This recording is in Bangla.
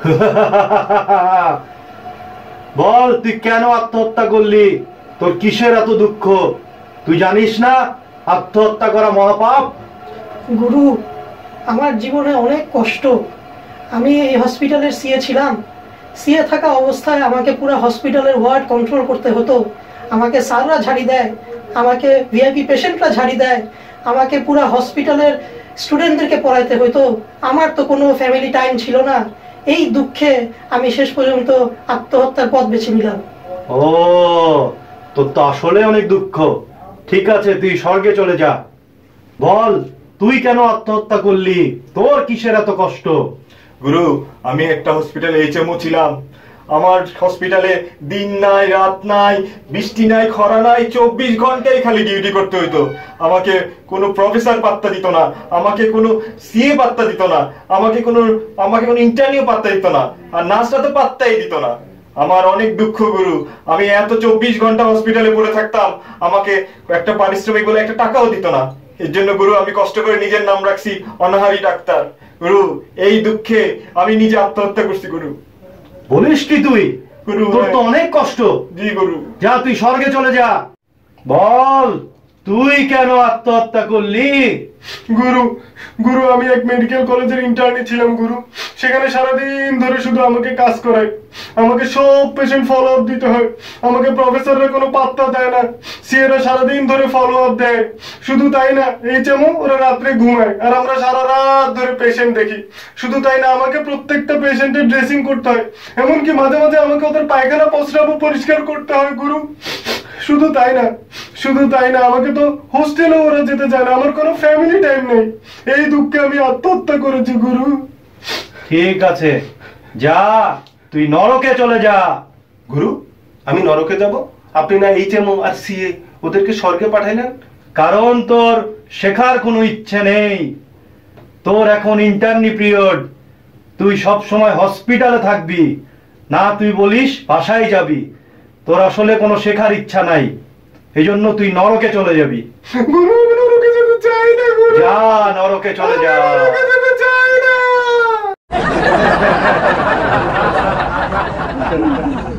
বল, তুই কেন আত্মহত্যা করলি? তোর কিসের এত দুঃখ? তুই জানিস না আত্মহত্যা করা মহাপাপ? গুরু, আমার জীবনে অনেক কষ্ট। আমি এই হসপিটালের সিএ ছিলাম। সিএ থাকা অবস্থায় আমাকে পুরো হসপিটালের ওয়ার্ড কন্ট্রোল করতে হতো। আমাকে স্যাররা ঝাড়ি দেয়, আমাকে ভিআইপি পেশেন্টরা ঝাড়ি দেয়, আমাকে পুরো হসপিটালের স্টুডেন্টদেরকে পড়াইতে হতো। আমার তো কোনো ফ্যামিলি টাইম ছিল না। এই দুঃখে আমি শেষ পর্যন্ত আত্মহত্যার পথ বেছে নিলাম। ও, তোর তো আসলে অনেক দুঃখ। ঠিক আছে, তুই স্বর্গে চলে যা। বল, তুই কেন আত্মহত্যা করলি? তোর কিসের এত কষ্ট? গুরু, আমি একটা হসপিটালে এইচএমও ছিলাম। আমার হসপিটালে দিন নাই, রাত নাই, বৃষ্টি নাই, খরা নাই, 24 ঘন্টাই খালি ডিউটি করতে হইতো। আমাকে কোনো প্রফেসর পাত্তা দিত না, আমাকে কোনো সিএ পাত্তা দিত না, আমাকে কোনো ইন্টার্নিও পাত্তা দিত না, আর নার্সরা তো পাত্তাই দিত না। আমার অনেক দুঃখ গুরু। আমি এত 24 ঘন্টা হসপিটালে পড়ে থাকতাম, আমাকে একটা পারিশ্রমিক বলে একটা টাকাও দিত না। এর জন্য গুরু আমি কষ্ট করে নিজের নাম রাখছি অনাহারী ডাক্তার। গুরু, এই দুঃখে আমি নিজে আত্মহত্যা করছি গুরু। বলিস কি তুই? গুরু, তোর তো অনেক কষ্ট। জি গুরু। যা, তুই স্বর্গে চলে যা। বল, তুই কেন আত্মহত্যা করলি? গুরু, আমি এক মেডিকেল কলেজের ইন্টার্নি ছিলাম গুরু। সেখানে সারাদিন ধরে শুধু আমাকে কাজ করায়, আমাকে সব পেশেন্ট ফলো আপ দিতে হয়। আমাকে প্রফেসররা কোনো পাত্তা দেয় না, সিএরা সারাদিন ধরে ফলো আপ দেয়। শুধু তাই না, এইচএমও ওরা রাত্রে ঘুমায় আর আমরা সারা রাত ধরে পেশেন্ট দেখি। শুধু তাই না, আমাকে প্রত্যেকটা পেশেন্টের ড্রেসিং করতে হয়, এমনকি মাঝে মাঝে আমাকে ওদের পায়খানা প্রস্রাবও পরিষ্কার করতে হয় গুরু। শুধু তাই না, আমাকে তো হোস্টেলেও ওরা যেতে চায় না। আমার কোনো ফ্যামিলি টাইম নেই। এই দুঃখে আমি আত্মহত্যা করেছি গুরু। ঠিক আছে, যা, তুই নরকে চলে যা। গুরু, আমি নরকে যাব? আপনি না এইচএমও আর সিএ ওদেরকে স্বর্গে পাঠাইলেন? কারণ তোর শেখার কোনো ইচ্ছে নেই। তোর এখন ইন্টার্নি পিরিয়ড। তুই সব সময় হসপিটালে থাকবি না, তুই বলিস বাসায় যাবি। তোর আসলে কোনো শেখার ইচ্ছা নাই, এই জন্য তুই নরকে চলে যাবি। গুরু, আমি নরকে যেতে চাই না গুরু। যা, নরকে চলে যা। আমি নরকে যেতে চাই না।